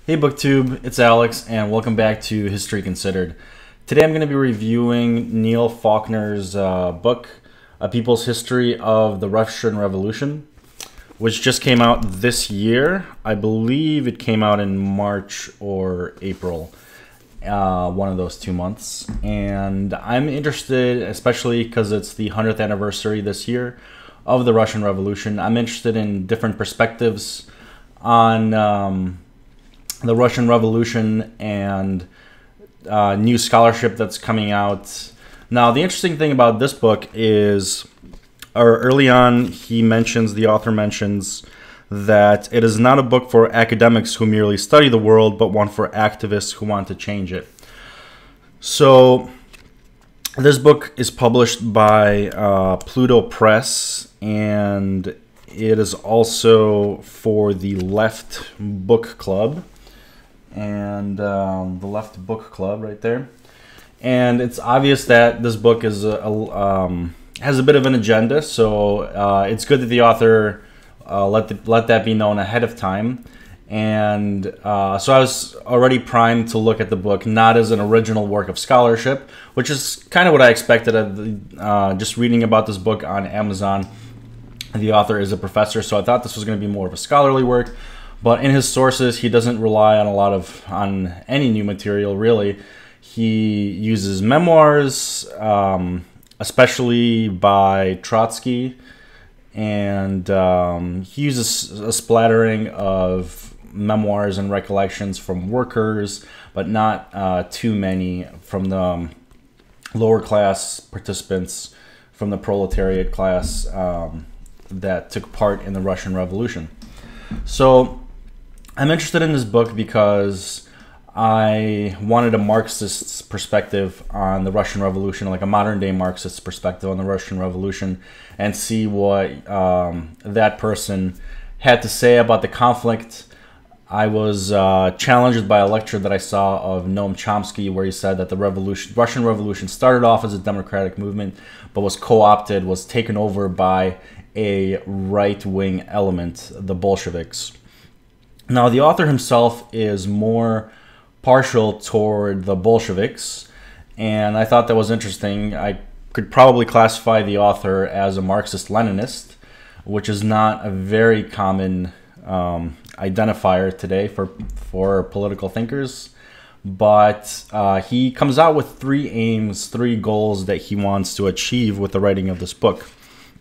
Hey BookTube, it's Alex and welcome back to History Considered. Today I'm going to be reviewing Neil Faulkner's book, A People's History of the Russian Revolution, which just came out this year. I believe it came out in March or April, one of those 2 months. And I'm interested, especially because it's the 100th anniversary this year of the Russian Revolution. I'm interested in different perspectives on the Russian Revolution and new scholarship that's coming out. Now, the interesting thing about this book is, early on, the author mentions that it is not a book for academics who merely study the world, but one for activists who want to change it. So, this book is published by Pluto Press, and it is also for the Left Book Club. And the Left Book Club right there. And it's obvious that this book is has a bit of an agenda, so it's good that the author let that be known ahead of time. And so I was already primed to look at the book not as an original work of scholarship, which is kind of what I expected of just reading about this book on Amazon. The author is a professor, so I thought this was going to be more of a scholarly work. But in his sources, he doesn't rely on any new material, really. He uses memoirs, especially by Trotsky, and he uses a splattering of memoirs and recollections from workers, but not too many from the lower class participants, from the proletariat class that took part in the Russian Revolution. So I'm interested in this book because I wanted a Marxist perspective on the Russian Revolution, like a modern-day Marxist perspective on the Russian Revolution, and see what that person had to say about the conflict. I was challenged by a lecture that I saw of Noam Chomsky, where he said that the Russian Revolution started off as a democratic movement, but was co-opted, was taken over by a right-wing element, the Bolsheviks. Now, the author himself is more partial toward the Bolsheviks, and I thought that was interesting. I could probably classify the author as a Marxist-Leninist, which is not a very common identifier today for political thinkers. But he comes out with three goals that he wants to achieve with the writing of this book.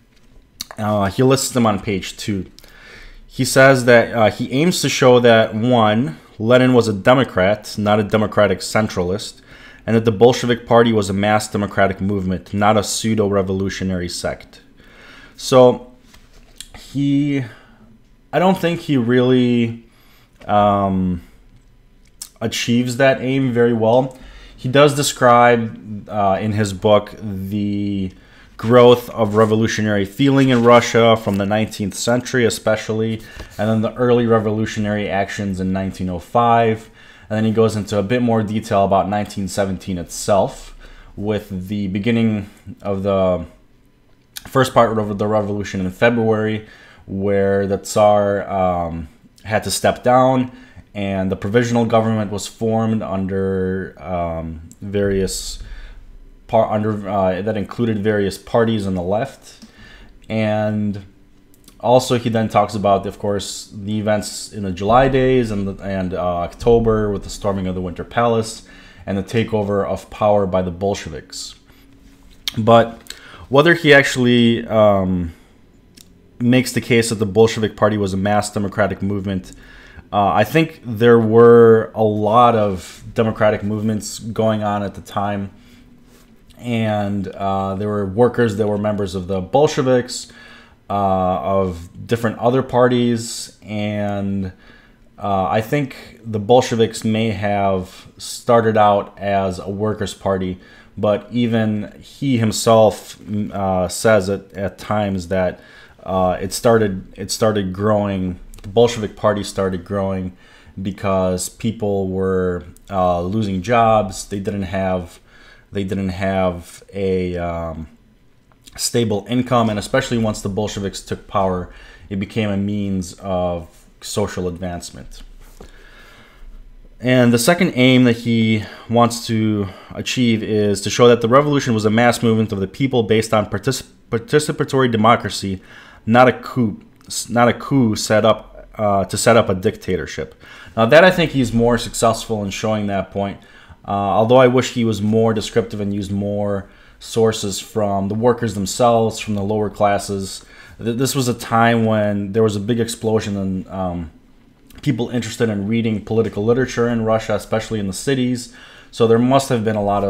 He lists them on page 2. He says that he aims to show that, 1, Lenin was a Democrat, not a democratic centralist, and that the Bolshevik Party was a mass democratic movement, not a pseudo-revolutionary sect. So, I don't think he really achieves that aim very well. He does describe in his book the growth of revolutionary feeling in Russia from the 19th century especially, and then the early revolutionary actions in 1905. And then he goes into a bit more detail about 1917 itself, with the beginning of the first part of the revolution in February, where the Tsar had to step down and the provisional government was formed under that included various parties on the left. And also he then talks about, of course, the events in the July days and October with the storming of the Winter Palace and the takeover of power by the Bolsheviks. But whether he actually makes the case that the Bolshevik Party was a mass democratic movement, I think there were a lot of democratic movements going on at the time. And there were workers that were members of the Bolsheviks, of different other parties, and I think the Bolsheviks may have started out as a workers' party, but even he himself says at times that it started growing. The Bolshevik Party started growing because people were losing jobs. They didn't have a stable income, and especially once the Bolsheviks took power, it became a means of social advancement. And the second aim that he wants to achieve is to show that the revolution was a mass movement of the people based on participatory democracy, not a coup set up to set up a dictatorship. Now that I think he's more successful in showing that point, although I wish he was more descriptive and used more sources from the workers themselves, from the lower classes. This was a time when there was a big explosion in people interested in reading political literature in Russia, especially in the cities. So there must have been a lot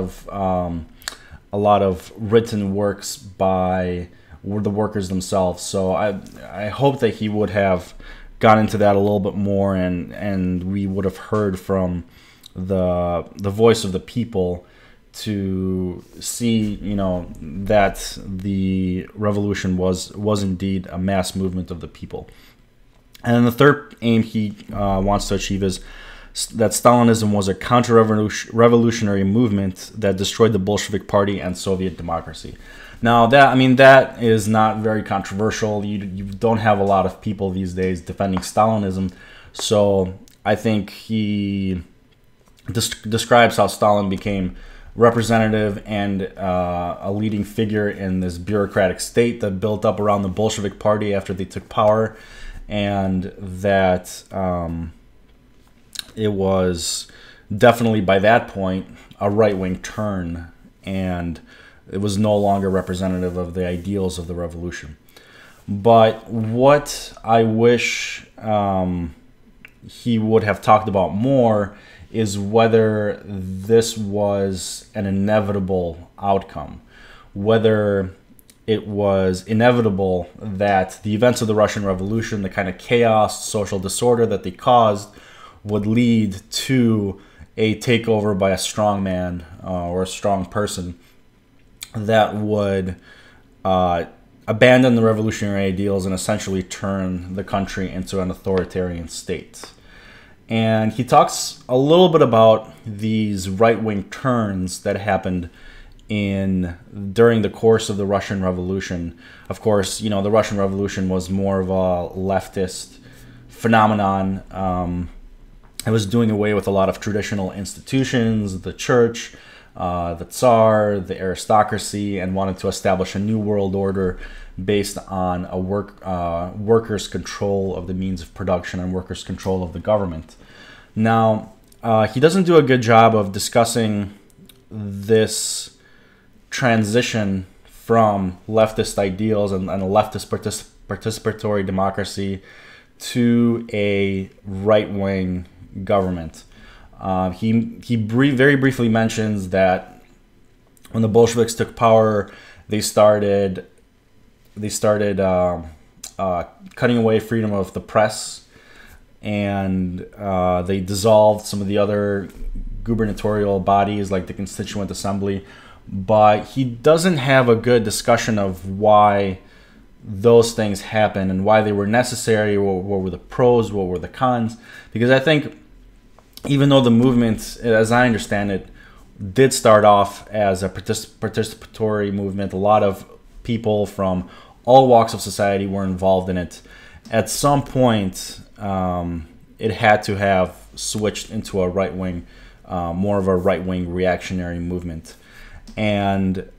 of written works by the workers themselves. So I hope that he would have gone into that a little bit more, and we would have heard from the voice of the people to see, that the revolution was indeed a mass movement of the people. And the third aim he wants to achieve is that Stalinism was a counter-revolutionary movement that destroyed the Bolshevik Party and Soviet democracy. Now, that is not very controversial. You don't have a lot of people these days defending Stalinism. So I think he describes how Stalin became representative and a leading figure in this bureaucratic state that built up around the Bolshevik Party after they took power. And that it was definitely by that point a right-wing turn, and it was no longer representative of the ideals of the revolution. But what I wish he would have talked about more is whether this was an inevitable outcome, whether it was inevitable that the events of the Russian Revolution, the kind of chaos, social disorder that they caused, would lead to a takeover by a strong man or a strong person that would abandon the revolutionary ideals and essentially turn the country into an authoritarian state. And he talks a little bit about these right-wing turns that happened during the course of the Russian Revolution. Of course, the Russian Revolution was more of a leftist phenomenon. It was doing away with a lot of traditional institutions, the church, the Tsar, the aristocracy, and wanted to establish a new world order based on a workers' control of the means of production and workers' control of the government. Now, he doesn't do a good job of discussing this transition from leftist ideals and a leftist participatory democracy to a right-wing government. He very briefly mentions that when the Bolsheviks took power, they started cutting away freedom of the press, and they dissolved some of the other gubernatorial bodies like the Constituent Assembly. But he doesn't have a good discussion of why those things happened and why they were necessary. What were the pros, what were the cons? Because I think even though the movement, as I understand it, did start off as a participatory movement, a lot of people from all walks of society were involved in it. At some point, it had to have switched into a right-wing, more of a right-wing reactionary movement. And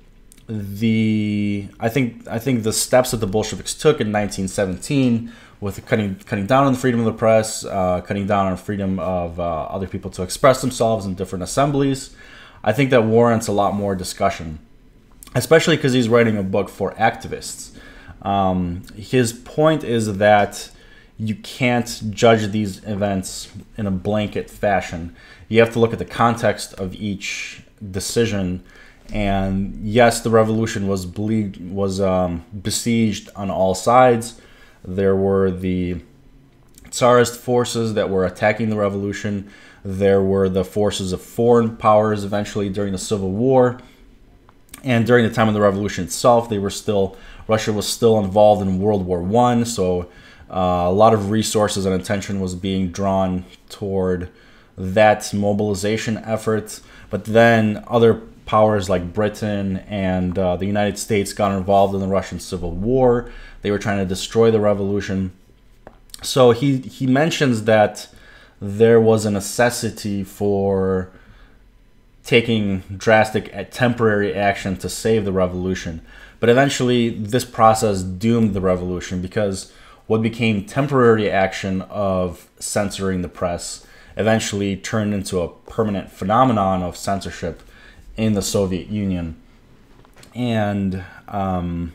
I think the steps that the Bolsheviks took in 1917, with cutting down on the freedom of the press, cutting down on freedom of other people to express themselves in different assemblies, I think that warrants a lot more discussion, especially because he's writing a book for activists. His point is that you can't judge these events in a blanket fashion. You have to look at the context of each decision. And yes, the revolution was besieged on all sides. There were the Tsarist forces that were attacking the revolution. There were the forces of foreign powers eventually during the Civil War. And during the time of the revolution itself, Russia was still involved in World War I. So a lot of resources and attention was being drawn toward that mobilization effort. But then other powers like Britain and the United States got involved in the Russian Civil War. They were trying to destroy the revolution. So he mentions that there was a necessity for taking drastic temporary action to save the revolution. But eventually this process doomed the revolution, because what became temporary action of censoring the press eventually turned into a permanent phenomenon of censorship in the Soviet Union. And I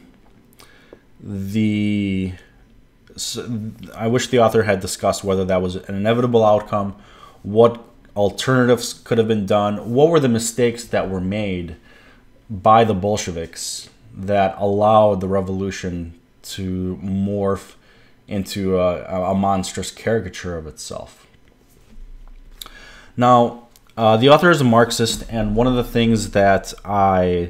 wish the author had discussed whether that was an inevitable outcome, what alternatives could have been done, what were the mistakes that were made by the Bolsheviks that allowed the revolution to morph into a monstrous caricature of itself. Now, the author is a Marxist, and one of the things that I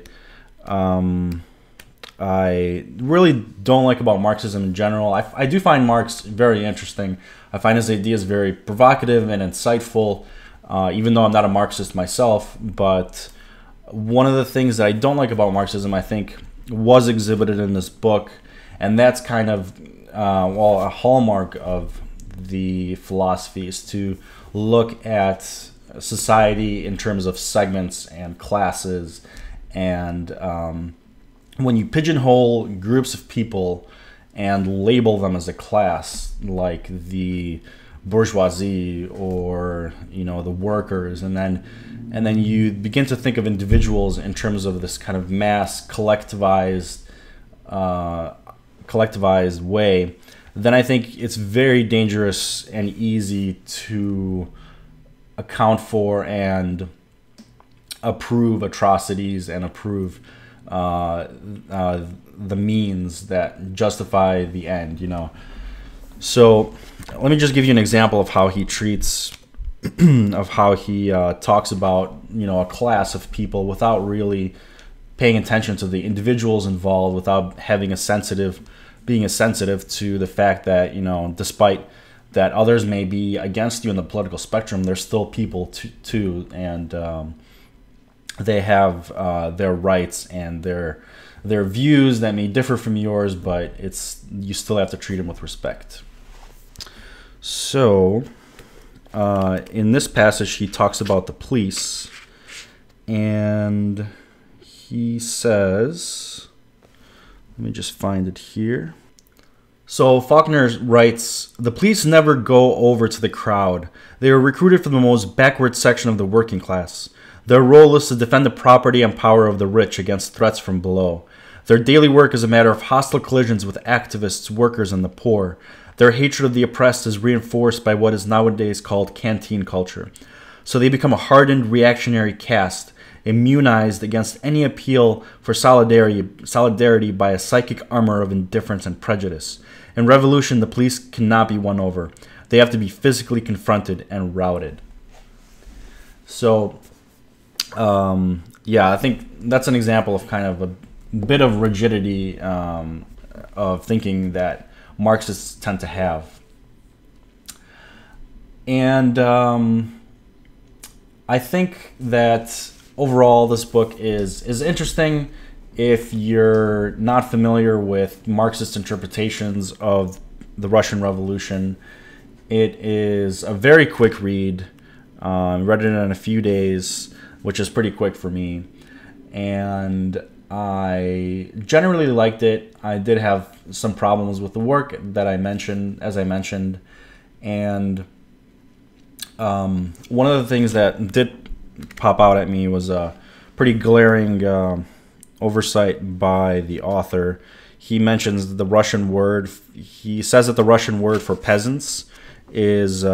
really don't like about Marxism in general, I do find Marx very interesting. I find his ideas very provocative and insightful, even though I'm not a Marxist myself. But one of the things that I don't like about Marxism, I think, was exhibited in this book, and that's kind of well, a hallmark of the philosophy is to look at society in terms of segments and classes, and when you pigeonhole groups of people and label them as a class, like the bourgeoisie or the workers, and then you begin to think of individuals in terms of this kind of mass collectivized way, then I think it's very dangerous and easy to account for and approve atrocities and approve the means that justify the end, So let me just give you an example of how he treats, of how he talks about, a class of people without really paying attention to the individuals involved, without having being sensitive to the fact that, despite that others may be against you in the political spectrum, they're still people too, and they have their rights and their views that may differ from yours, but you still have to treat them with respect. So in this passage, he talks about the police, and he says, let me just find it here. So Faulkner writes, "The police never go over to the crowd. They are recruited from the most backward section of the working class. Their role is to defend the property and power of the rich against threats from below. Their daily work is a matter of hostile collisions with activists, workers, and the poor. Their hatred of the oppressed is reinforced by what is nowadays called canteen culture. So they become a hardened reactionary caste, immunized against any appeal for solidarity by a psychic armor of indifference and prejudice. In revolution, the police cannot be won over. They have to be physically confronted and routed." So, yeah, I think that's an example of kind of a bit of rigidity of thinking that Marxists tend to have. And I think that overall this book is interesting if you're not familiar with Marxist interpretations of the Russian Revolution. It is a very quick read. Read it in a few days, which is pretty quick for me. And I generally liked it. I did have some problems with the work that I mentioned, and one of the things that did pop out at me was a pretty glaring oversight by the author. He mentions the Russian word. He says that the Russian word for peasants is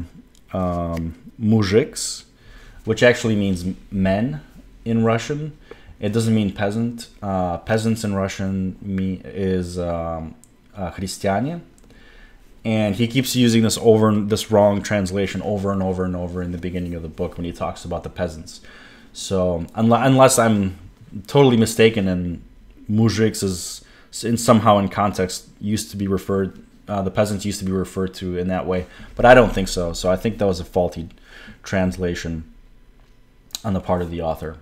mujiks, which actually means men in Russian. It doesn't mean peasant. Peasants in Russian is христиане. And he keeps using this wrong translation over and over and over in the beginning of the book when he talks about the peasants. So unless I'm totally mistaken, and mujiks is somehow in context used to be referred, the peasants used to be referred to in that way, but I don't think so. So I think that was a faulty translation on the part of the author.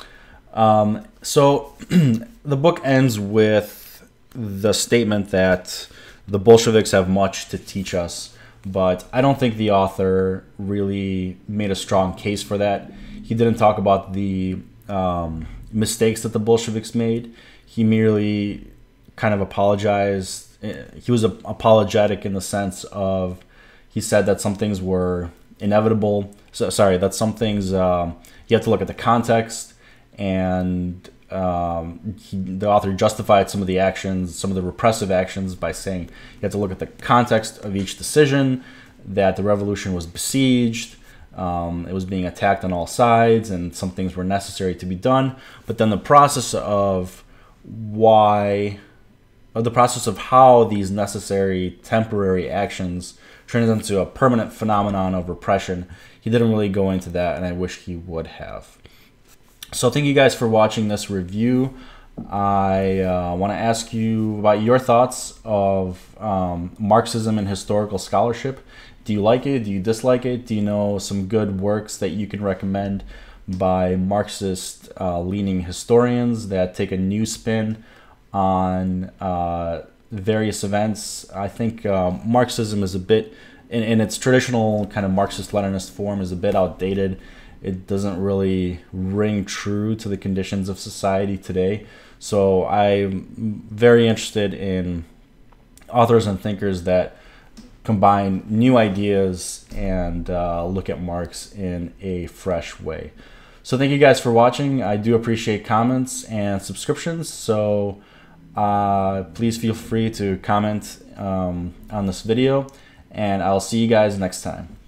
So the book ends with the statement that the Bolsheviks have much to teach us, but I don't think the author really made a strong case for that. He didn't talk about the mistakes that the Bolsheviks made. He merely kind of apologized. He was apologetic in the sense of, he said that some things were inevitable. That some things you have to look at the context, and the author justified some of the actions, some of the repressive actions, by saying you have to look at the context of each decision, that the revolution was besieged, it was being attacked on all sides, and some things were necessary to be done. But then the process of how these necessary temporary actions turns into a permanent phenomenon of repression, he didn't really go into that, and I wish he would have. So thank you guys for watching this review. I want to ask you about your thoughts of Marxism and historical scholarship. Do you like it? Do you dislike it? Do you know some good works that you can recommend by Marxist leaning historians that take a new spin on various events? I think Marxism is a bit, in its traditional kind of Marxist-Leninist form, is a bit outdated. It doesn't really ring true to the conditions of society today. So I'm very interested in authors and thinkers that combine new ideas and look at Marx in a fresh way. So thank you guys for watching. I do appreciate comments and subscriptions. So please feel free to comment on this video, and I'll see you guys next time.